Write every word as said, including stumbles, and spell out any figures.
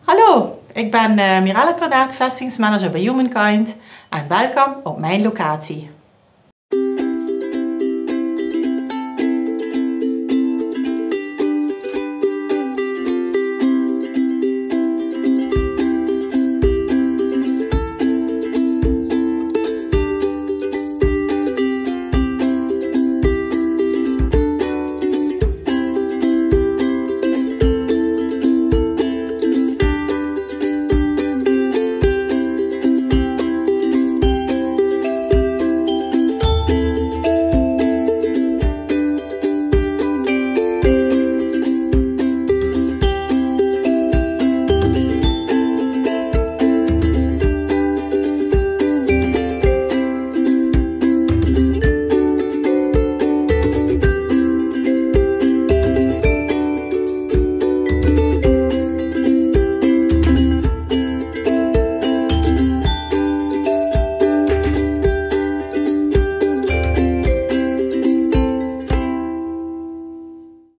Hallo, ik ben uh, Mirelle Cordaat, vestigingsmanager bij Humankind en welkom op mijn locatie.